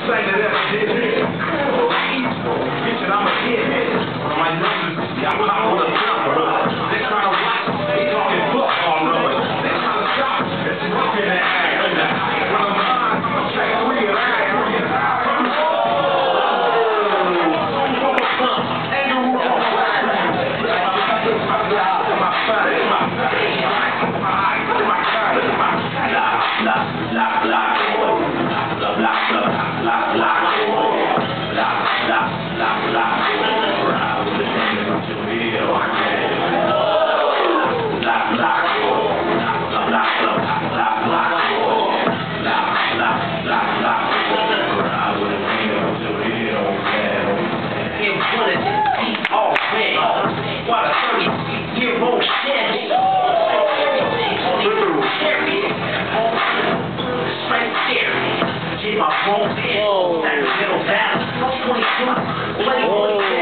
thing that ever did me. Bitch, I'm a kid. My numbers, y'all pop with a number. They trying to watch, they talking fuck all over. They trying to stop, it's rough in the ass. When I'm on, I'm check 3 and I my phone, Sacramento Valley, 22,